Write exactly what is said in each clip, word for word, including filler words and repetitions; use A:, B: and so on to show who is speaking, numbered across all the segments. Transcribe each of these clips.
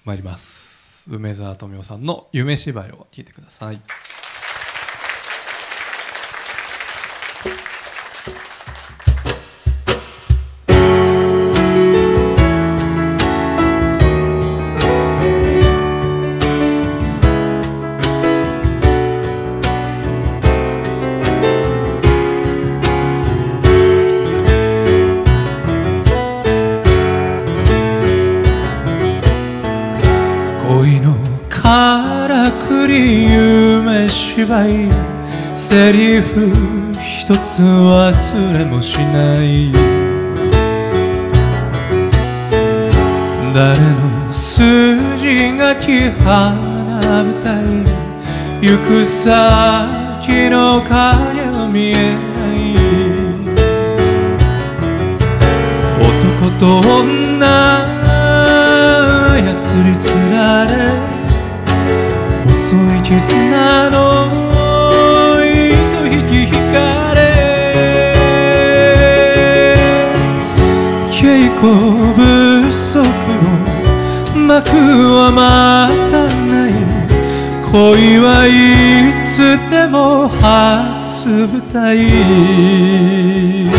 A: 参ります。梅沢富美男さんの夢芝居を聴いてください。
B: 恋のからくり夢芝居、セリフ一つ忘れもしない。誰の筋書き花舞台、行く先の影は見えない。男と女操りつられ、細い絆の糸引き引かれ、稽古不足を幕はまたない。恋はいつでも初舞台。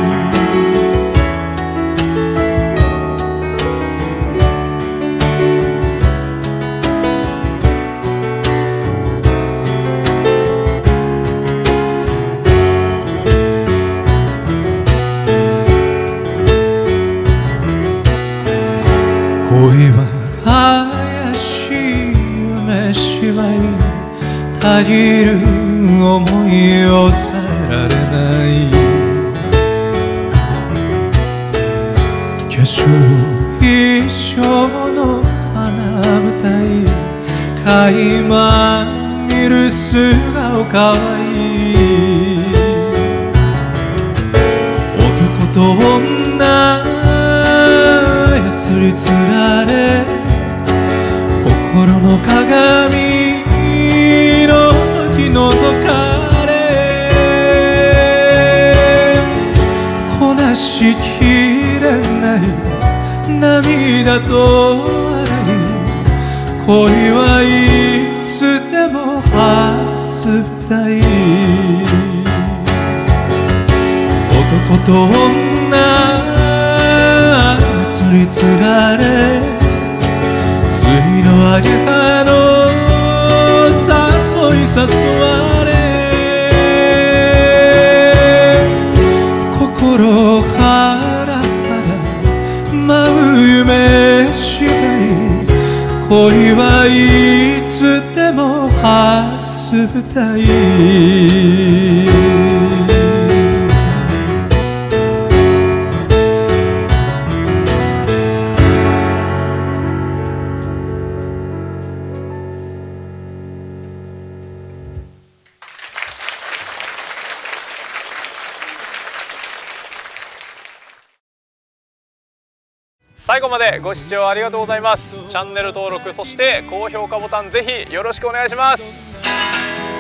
B: 恋は怪しい夢芝居、たぎる想いを抑えられない。化粧一生の花舞台、垣間見る素顔かわいい。男と女操りつられ、心の鏡覗き覗かれ、こなしきれない涙と笑い。恋はいつでも初舞台。男と女操りつられ、ついのあげはの誘い誘われ、心ハラハラ舞う夢芝居。恋はいつでも初舞台。
C: 最後までご視聴ありがとうございます。チャンネル登録、そして高評価ボタンぜひよろしくお願いします。